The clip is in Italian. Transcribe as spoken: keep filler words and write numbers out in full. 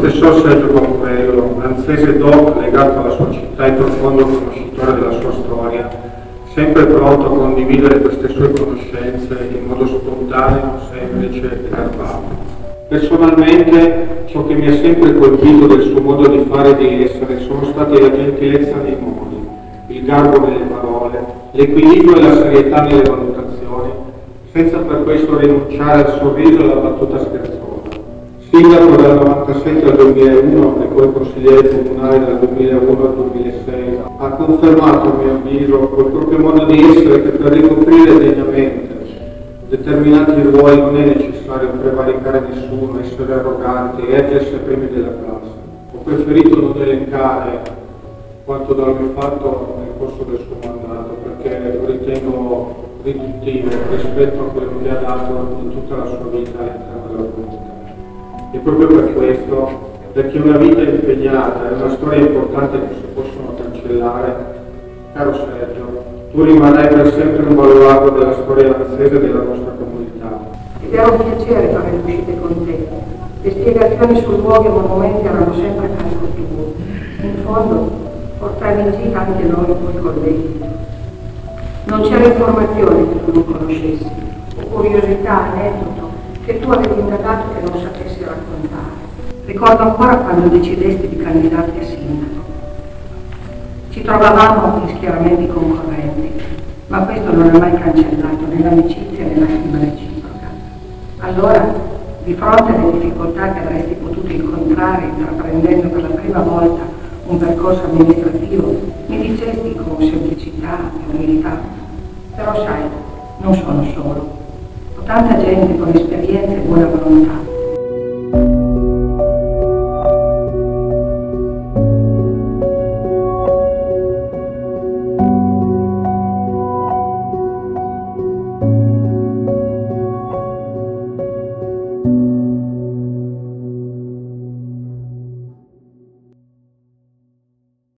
professor Sergio Bamburello, lanzese doc legato alla sua città e profondo conoscitore della sua storia, sempre pronto a condividere queste sue conoscenze in modo spontaneo, semplice e garbato. Personalmente, ciò che mi ha sempre colpito del suo modo di fare e di essere sono stati la gentilezza nei modi, il garbo nelle parole, l'equilibrio e la serietà nelle valutazioni, senza per questo rinunciare al sorriso e alla battuta scherzosa. Sindaco dal novantasette al duemilauno e poi consigliere comunale dal duemilauno al duemilasei, ha confermato, a mio avviso, col proprio modo di essere che per ricoprire degnamente determinati ruoli non è necessario prevaricare nessuno, essere arroganti e ergersi ai primi della classe. Ho preferito non elencare quanto da lui fatto nel corso del suo mandato, perché lo ritengo riduttivo rispetto a quello che ha dato in tutta la sua vita all'interno della comunità. E proprio per questo, perché una vita impegnata è una storia importante che si possono cancellare, caro Sergio, tu rimarrai per sempre un baluardo della storia lanzese della nostra comunità. Ed era un piacere fare le uscite con te. Le spiegazioni su luoghi e monumenti erano sempre a carico tuo. In fondo, portavi in gita anche noi, tuoi colleghi. Non c'era informazione che tu non conoscessi, o curiosità, aneddoto, che tu avevi indagato che non sapessi raccontare. Ricordo ancora quando decidesti di candidarti a sindaco. Ci trovavamo in schieramenti concorrenti, ma questo non ha mai cancellato né l'amicizia né la stima reciproca. Allora, di fronte alle difficoltà che avresti potuto incontrare intraprendendo per la prima volta un percorso amministrativo, mi dicesti con semplicità e umiltà: però sai, non sono solo. Ho tanta gente con esperienza e buona volontà